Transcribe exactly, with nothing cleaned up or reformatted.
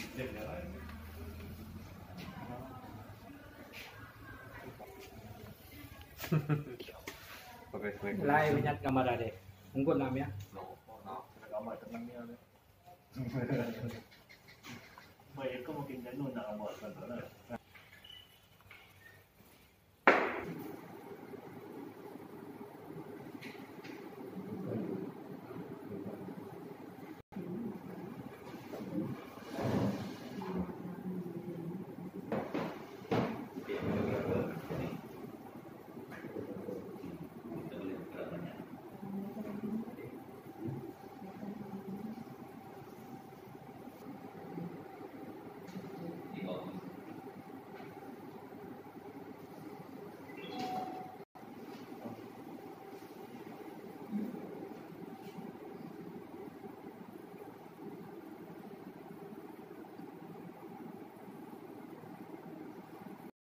Lai banyak gambar ada. Ungkut namanya. Gambar temannya. Baik, aku mungkin jenuh nak buat kan.